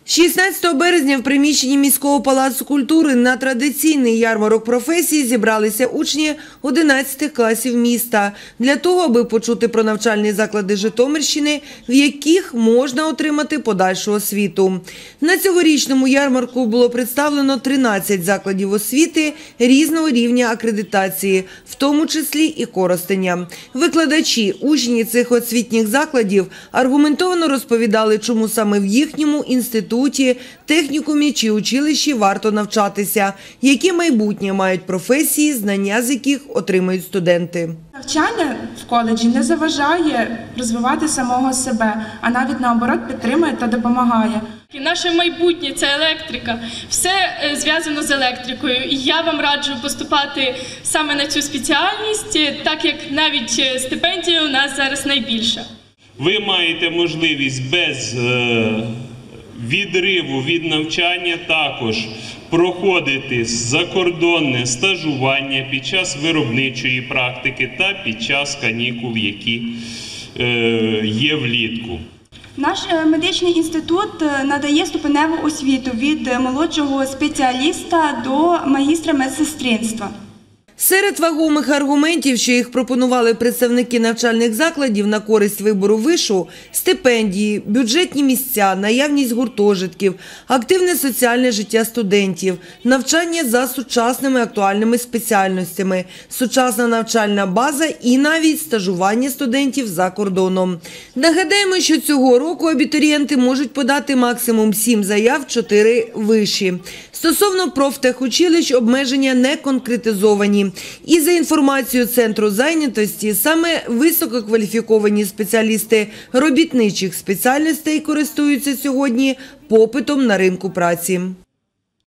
16 березня в приміщенні міського палацу культури на традиційний ярмарок професій зібралися учні 11 класів міста для того, аби почути про навчальні заклади Житомирщини, в яких можна отримати подальшу освіту. На цьогорічному ярмарку було представлено 13 закладів освіти різного рівня акредитації, в тому числі і Коростеня. Викладачі, учні цих освітніх закладів аргументовано розповідали, чому саме в їхньому інституті, технікумі чи училищі варто навчатися, які майбутнє мають професії, знання з яких отримують студенти. Навчання в коледжі не заважає розвивати самого себе, а навіть наоборот підтримує та допомагає. Наше майбутнє – це електрика. Все зв'язано з електрикою. І я вам раджу поступати саме на цю спеціальність, так як навіть стипендія у нас зараз найбільша. Ви маєте можливість без відриву від навчання також проходити закордонне стажування під час виробничої практики та під час канікул, які є влітку. Наш медичний інститут надає ступеневу освіту від молодшого спеціаліста до магістра медсестринства. Серед вагомих аргументів, що їх пропонували представники навчальних закладів на користь вибору вишу – стипендії, бюджетні місця, наявність гуртожитків, активне соціальне життя студентів, навчання за сучасними актуальними спеціальностями, сучасна навчальна база і навіть стажування студентів за кордоном. Нагадаємо, що цього року абітурієнти можуть подати максимум 7 заяв, 4 виші. Стосовно профтехучилищ обмеження не конкретизовані. І за інформацією Центру зайнятості, саме висококваліфіковані спеціалісти робітничих спеціальностей користуються сьогодні попитом на ринку праці.